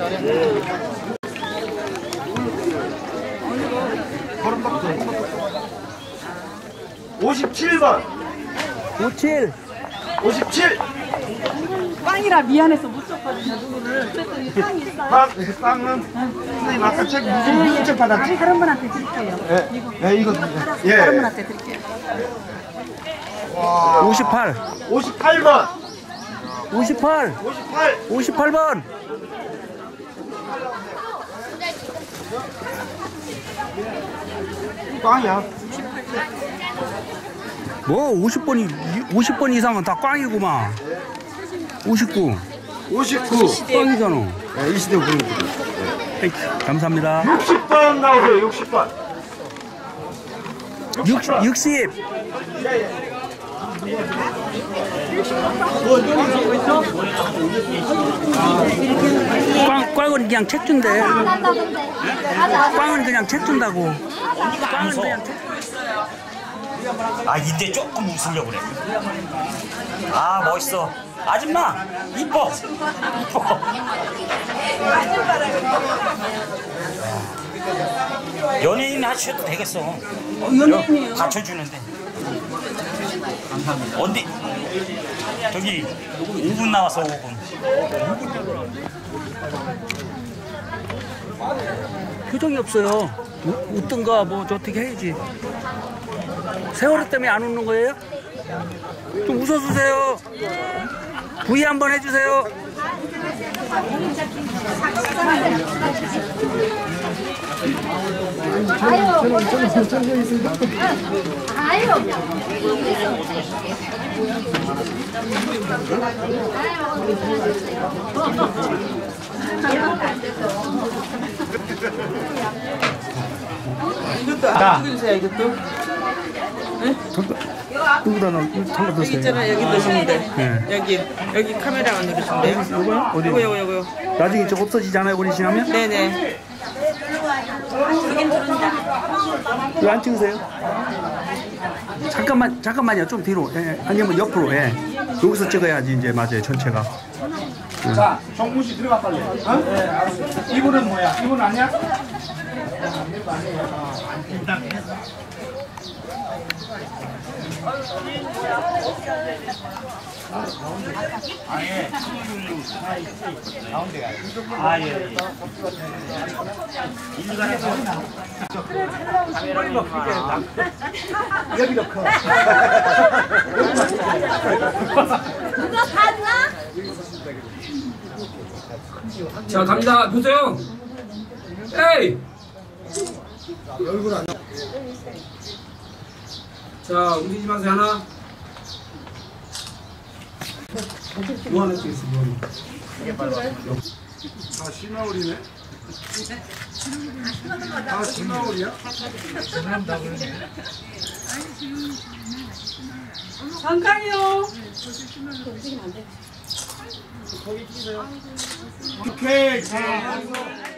(57번) 57. 57. 빵이라 미안해서 못 줬거든요, 누구를. 그랬더니 빵이 있어요. 빵은 선생님 아까 책 무슨 책 받았지? 다른 분한테 드릴게요. 이거 예. 다른 분한테 드릴게요. 58. 58번. 58. 58. 58번. 빵이야. 뭐 50번 이상은 다 꽝이구만. 59. 59. 꽝이잖아. 네, 이 시대 분들. 감사합니다. 60번 나오세요. 60번. 60. 꽝은 그냥 책 준대. 꽝은 그냥 책 준다고. 꽝은 그냥 책. 아 이제 조금 웃으려고 그래. 아 멋있어. 아줌마 이뻐. 이뻐. 연예인 하셔도 되겠어. 연예인이에요. 받쳐주는데. 감사합니다. 어디? 저기 5분 나와서 5분. 표정이 없어요. 웃든가 뭐 어떻게 해야지. 세월호 때문에 안 웃는 거예요? 좀 웃어주세요. 부위 한번 해주세요. 이것도 안 찍어주세요, 이것도. 누구다 너 잠깐 여기 있잖아, 여기 넣으시면 돼. 네. 여기 카메라만 누르시면 돼요. 요거요? 어디? 요거요. 나중에 저 없어지잖아요, 우리 지나면? 네네. 왜 안 찍으세요? 잠깐만요, 좀 뒤로. 예, 아니면 옆으로. 예. 여기서 찍어야지 이제 맞아요, 전체가. 자, 정문 씨 들어가 빨리. 어? 이분은 뭐야? 이분 아니야? 아 예. 여기도 커. 누가 봤나? 자 갑니다. 보세요. 에이. 얼굴 안 나. 자 움직이지 마세요. 하나. 뭐 하나 찍겠어, 뭐. 아, 시나울이네? 아, 시나울이야? 잠깐요. 오케이, 자.